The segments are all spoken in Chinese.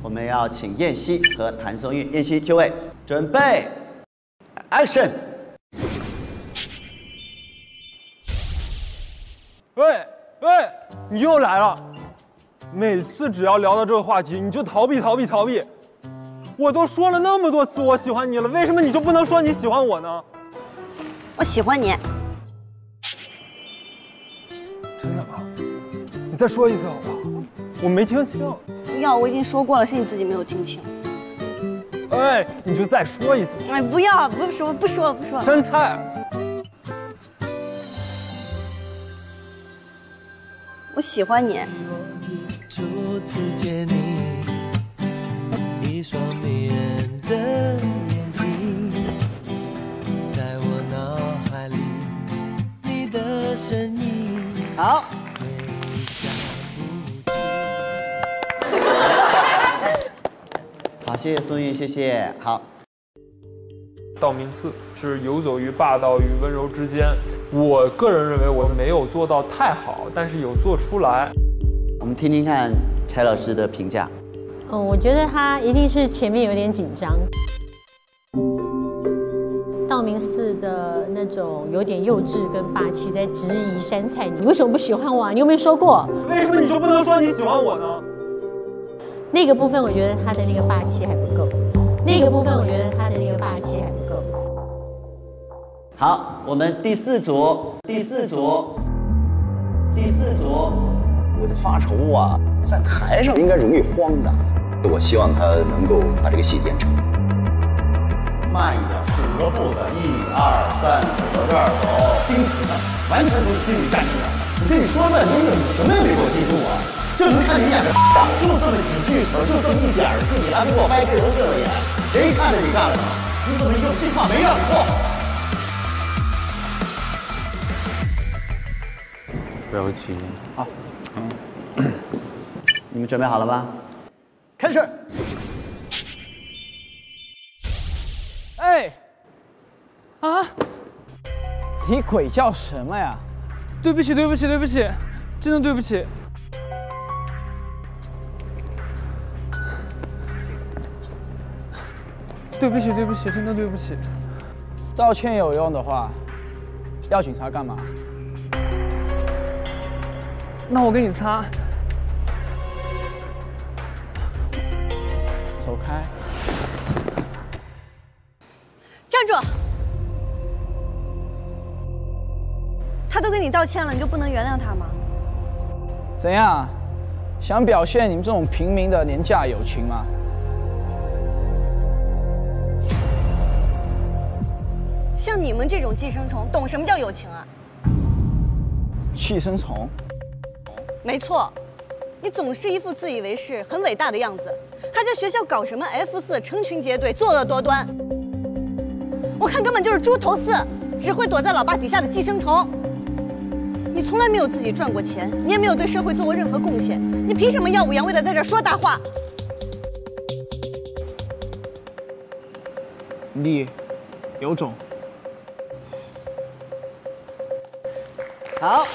我们要请燕西和谭松韵，燕西就位，准备 ，Action！ 喂，你又来了！每次只要聊到这个话题，你就逃避。我都说了那么多次我喜欢你了，为什么你就不能说你喜欢我呢？ 我喜欢你。 真的吗？你再说一次好不好？我没听清。 不要，我已经说过了，是你自己没有听清。 哎，你就再说一次。 哎，不要，不说了。 杉菜。 我喜欢你。 一双迷人的眼睛，在我脑海里，你的身影。 好。好，谢谢松韵，谢谢。好。 道明寺是游走于霸道与温柔之间，我个人认为我没有做到太好，但是有做出来。 我们听听看柴老师的评价。 我觉得他一定是前面有点紧张。道明寺的那种有点幼稚跟霸气，在质疑杉菜，你为什么不喜欢我啊？你有没有说过？ 为什么你就不能说你喜欢我呢？ 那个部分我觉得他的那个霸气还不够。 好，我们第四组， 我的发愁啊，在台上应该容易慌的。我希望他能够把这个戏演成。 慢一点，数个步子，1、2、3，走到这儿走，盯死他，完全从心里站出来。我跟你说半天了，你什么也没给我记住啊？就能看你演的，就这么几句词，就这么一点戏，你还给我掰这头这脸，谁看着你干了？你怎么有句话没让你过？ 不要急。 好，你们准备好了吗？开始。 哎，啊！你鬼叫什么呀？ 对不起，真的对不起。对不起，真的对不起。 道歉有用的话，要警察干嘛？ 那我给你擦。 走开。 站住！他都跟你道歉了，你就不能原谅他吗？ 怎样？想表现你们这种平民的廉价友情吗？ 像你们这种寄生虫，懂什么叫友情啊？ 寄生虫？ 没错，你总是一副自以为是、很伟大的样子，还在学校搞什么 F4，成群结队，作恶多端。我看根本就是猪头4，只会躲在老爸底下的寄生虫。你从来没有自己赚过钱，你也没有对社会做过任何贡献，你凭什么耀武扬威的在这说大话？ 你有种！ 好。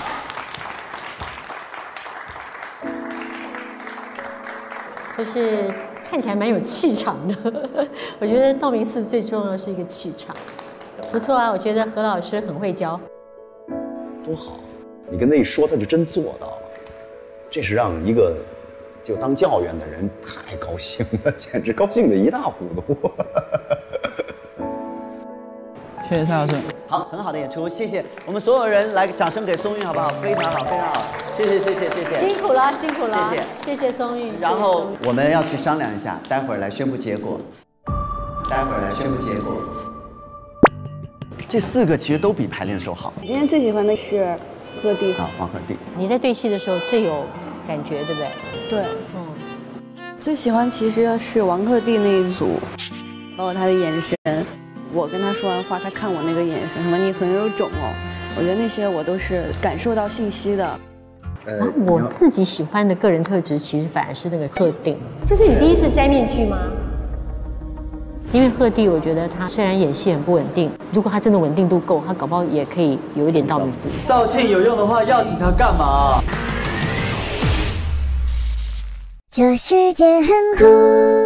就是看起来蛮有气场的。我觉得道明寺最重要的是一个气场，不错啊。我觉得何老师很会教， 多好！你跟他一说，他就真做到了，这是让一个就当教员的人太高兴了，简直高兴得一塌糊涂。 谢谢蔡老师。 好，很好的演出，谢谢我们所有人来，掌声给松韵好不好？非常好，谢谢。 辛苦了，谢谢松韵。 然后我们要去商量一下，待会儿来宣布结果。这4个其实都比排练的时候好。 今天最喜欢的是鹤棣。 好，王鹤棣。 你在对戏的时候最有感觉，对不对？ 对，最喜欢其实是王鹤棣那一组，包括他的眼神。我跟他说完话，他看我那个眼神，什么你很有种哦，我觉得那些我都是感受到信息的。 我自己喜欢的个人特质，其实反而是那个鹤棣。这是你第一次摘面具吗？因为鹤棣，我觉得他虽然演戏很不稳定，如果他真的稳定度够，他搞不好也可以有一点道明寺。 道歉有用的话，要警察干嘛？ 这世界很酷。